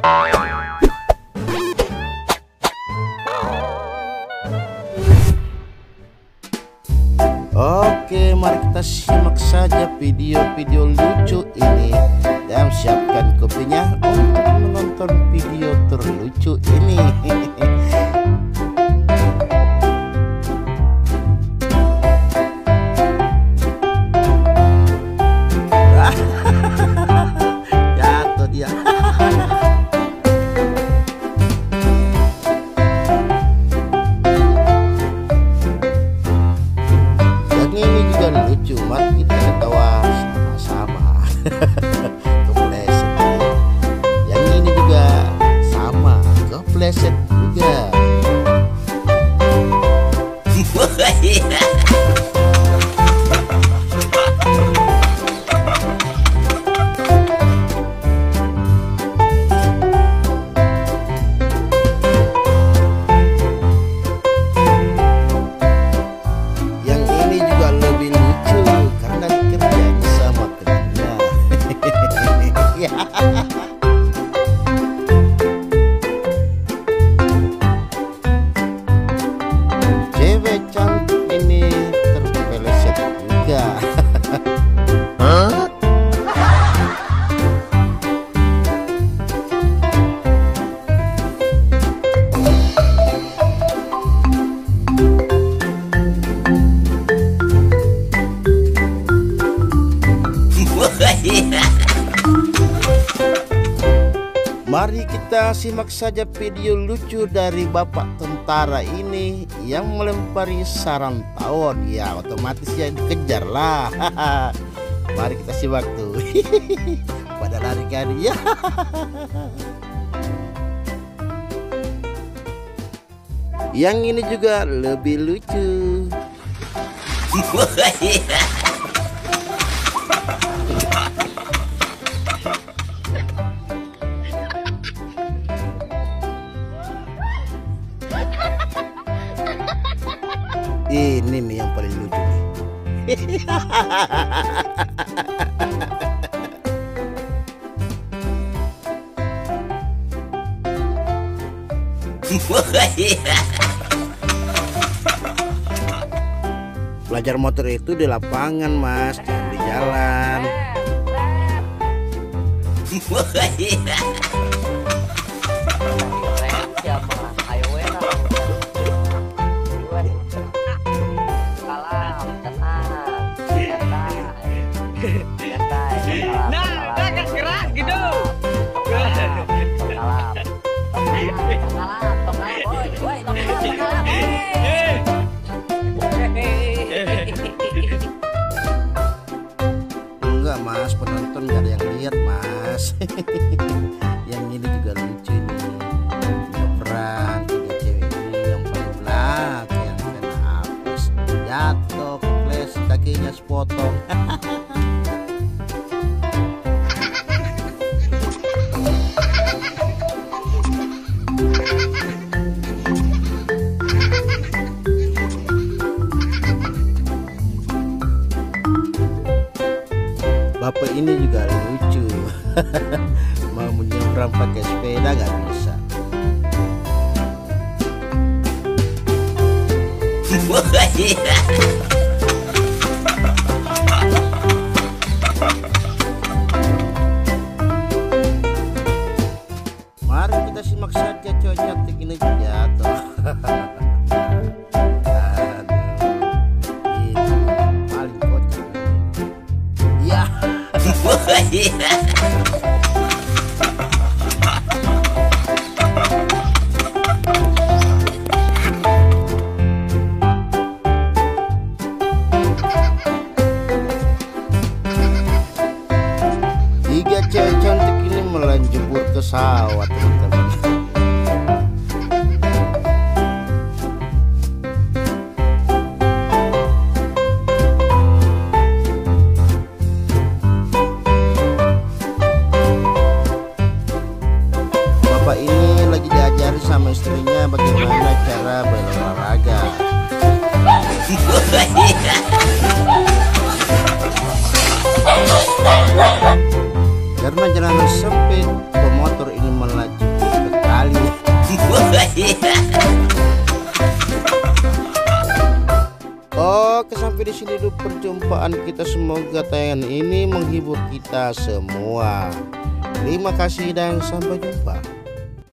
Oke, mari kita simak saja video-video lucu ini dan siapkan kopinya untuk menonton video terlucu ini. Jatuh dia. Ini juga lucu, mari kita ketawa sama-sama. Kepleset. Yang ini juga sama, kepleset juga. Cewek cantik ini terpeleset juga. Mari kita simak saja video lucu dari bapak tentara ini yang melempari sarang tawon. Ya otomatis ya dikejar lah. Mari kita simak tuh. Pada lari kan ya. Yang ini juga lebih lucu. Ini nih yang paling lucu nih. Belajar motor itu di lapangan, Mas, jangan di jalan. Nah, udah gerak gitu. Enggak, Mas, penonton gak ada yang lihat, Mas. Yang ini juga lucu nih. Nyebrang tiga cewek ini yang paling belakang yang kena hapus, jatuh kepleset, kakinya sepotong. Bapak ini juga lucu. Mau menyeberang pakai sepeda gak bisa. Mari kita simak saja cowok cantik ini jatuh. Paling kocak. Ya. Tiga cewek cantik ini melanjutkan ke sawah, teman-teman. Bapak ini lagi diajari sama istrinya bagaimana cara berolahraga. Karena jalanan sempit, pemotor ini melaju sampai di sini dulu perjumpaan kita. Semoga tayangan ini menghibur kita semua. Terima kasih dan sampai jumpa.